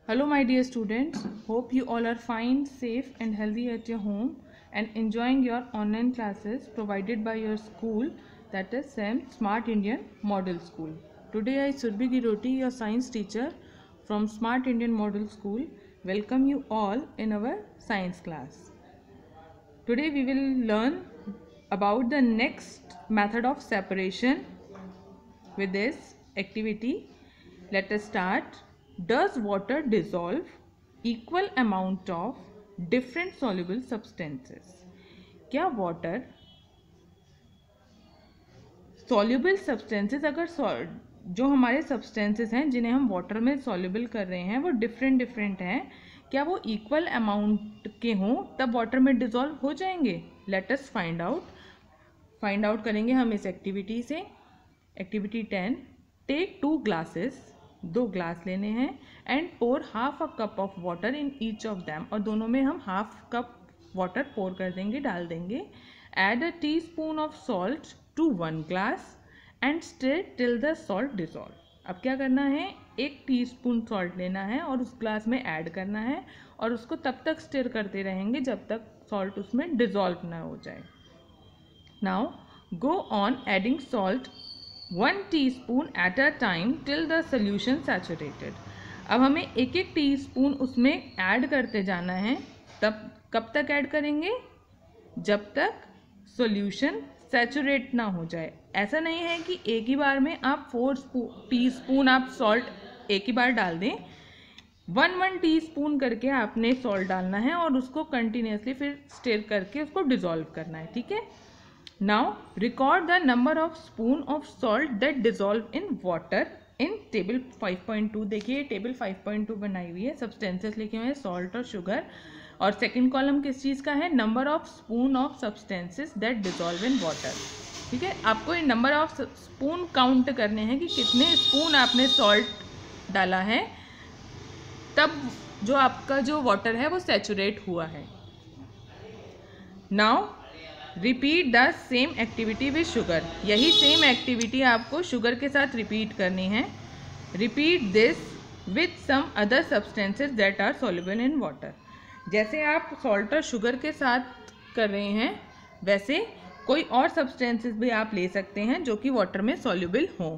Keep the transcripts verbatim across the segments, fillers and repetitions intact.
Hello my dear students, hope you all are fine, safe and healthy at your home and enjoying your online classes provided by your school, that is S E M Smart Indian Model School. Today I Surbhi Giroti, your science teacher from Smart Indian Model School, welcome you all in our science class. Today we will learn about the next method of separation with this activity. Let us start. Does water dissolve equal amount of different soluble substances? क्या water soluble substances, अगर जो हमारे substances हैं जिन्हें हम water में soluble कर रहे हैं वो different different हैं, क्या वो equal amount के हों तब water में dissolve हो जाएंगे? Let us find out. Find out करेंगे हम इस activity से. Activity ten. Take two glasses. दो ग्लास लेने हैं and pour half a cup of water in each of them, और दोनों में हम हाफ कप वाटर पोर कर देंगे, डाल देंगे. Add a teaspoon of salt to one glass and stir till the salt dissolve. अब क्या करना है, एक टीस्पून सॉल्ट लेना है और उस ग्लास में ऐड करना है और उसको तब तक स्टिर करते रहेंगे जब तक सॉल्ट उसमें डिजॉल्व ना हो जाए. Now go on adding salt one teaspoon at a time till the solution saturated. अब हमें एक एक टीस्पून उसमें ऐड करते जाना है. तब कब तक ऐड करेंगे, जब तक सॉल्यूशन सैचुरेट ना हो जाए. ऐसा नहीं है कि एक ही बार में आप फोर टीस्पून आप सॉल्ट एक ही बार डाल दें. वन वन टीस्पून करके आपने सॉल्ट डालना है और उसको कंटिन्यूसली फिर स्टिर करके उसको डिजॉल्व करना है. ठीक है. Now record the number of spoon of salt that dissolve in water in table five point two. देखिए टेबल five point two बनाई हुई है, सब्सटेंसेस लिखे हुए हैं सॉल्ट और शुगर, और सेकंड कॉलम किस चीज़ का है, number of spoon of substances that dissolve in water. ठीक है. आपको ये नंबर ऑफ स्पून काउंट करने हैं कि कितने स्पून आपने सॉल्ट डाला है तब जो आपका जो वाटर है वो सैचुरेट हुआ है. Now repeat the same activity with sugar. यही सेम एक्टिविटी आपको शुगर के साथ रिपीट करनी है. Repeat this with some other substances that are soluble in water. जैसे आप सॉल्ट और शुगर के साथ कर रहे हैं वैसे कोई और सब्सटेंसेस भी आप ले सकते हैं जो कि वाटर में सॉल्युबल हो.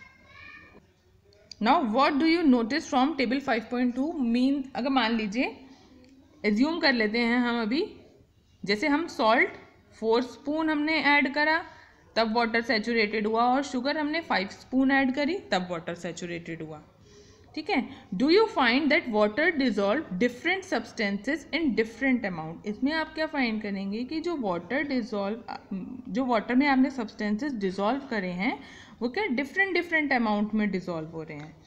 Now what do you notice from table five point two mean. अगर मान लीजिए एज्यूम कर लेते हैं हम अभी, जैसे हम सॉल्ट फोर स्पून हमने ऐड करा तब वाटर सैचुरेटेड हुआ, और शुगर हमने फाइव स्पून ऐड करी तब वाटर सैचुरेटेड हुआ. ठीक है. Do you find that water dissolve different substances in different amount. इसमें आप क्या फाइंड करेंगे कि जो वाटर डिजॉल्व जो वाटर में आपने सब्सटेंसेस डिजॉल्व करे हैं वो क्या डिफरेंट डिफरेंट अमाउंट में डिजॉल्व हो रहे हैं.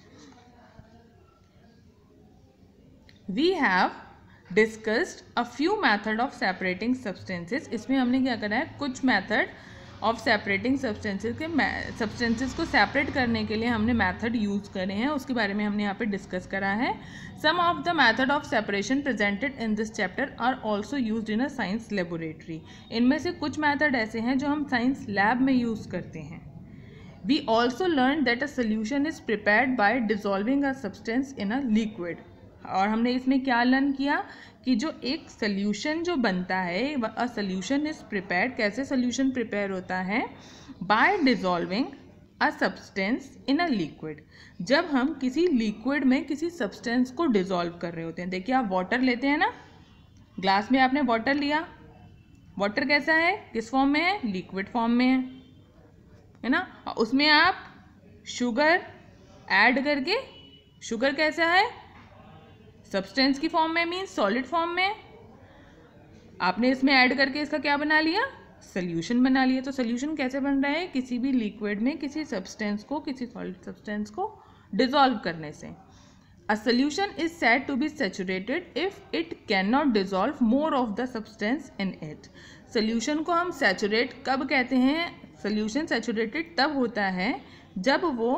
We have discussed a few method of separating substances. इसमें हमने क्या करा है, कुछ मैथड ऑफ सेपरेटिंग सब्सटेंसेस के सब्सटेंसेस को सेपरेट करने के लिए हमने मैथड यूज़ करे हैं, उसके बारे में हमने यहाँ पे डिस्कस करा है. Some of the method of separation presented in this chapter are also used in a science laboratory. इनमें से कुछ मैथड ऐसे हैं जो हम साइंस लैब में यूज़ करते हैं. We also learn that a solution is prepared by dissolving a substance in a liquid. और हमने इसमें क्या लर्न किया कि जो एक सोल्यूशन जो बनता है, अ सोल्यूशन इज प्रिपेयर्ड, कैसे सोल्यूशन प्रिपेयर होता है, by dissolving a substance in a liquid. जब हम किसी लिक्विड में किसी सब्सटेंस को डिजॉल्व कर रहे होते हैं. देखिए आप वाटर लेते हैं ना, ग्लास में आपने वाटर लिया, वाटर कैसा है, किस फॉर्म में है, लिक्विड फॉर्म में है, है ना. उसमें आप शुगर ऐड करके, शुगर कैसा है, सब्सटेंस की फॉर्म में, मीन्स सॉलिड फॉर्म में, आपने इसमें ऐड करके इसका क्या बना लिया, सोल्यूशन बना लिया. तो सोल्यूशन कैसे बन रहा है, किसी भी लिक्विड में किसी सब्सटेंस को, किसी सॉलिड सब्सटेंस को डिजॉल्व करने से. A solution is said to be saturated if it can not dissolve more of the substance in it. Solution को हम सैचुरेट कब कहते हैं, सोल्यूशन सैचुरेटेड तब होता है जब वो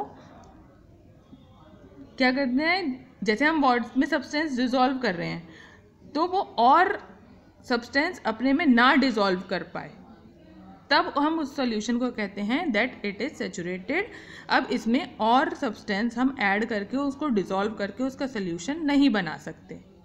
क्या करते हैं, जैसे हम वाटर में सब्सटेंस डिजॉल्व कर रहे हैं तो वो और सब्सटेंस अपने में ना डिजॉल्व कर पाए. तब हम उस सॉल्यूशन को कहते हैं दैट इट इज़ सैचुरेटेड। अब इसमें और सब्सटेंस हम ऐड करके उसको डिसॉल्व करके उसका सॉल्यूशन नहीं बना सकते।